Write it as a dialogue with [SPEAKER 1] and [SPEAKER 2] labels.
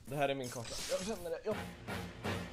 [SPEAKER 1] Det här är min karta. Jag känner det. Ja.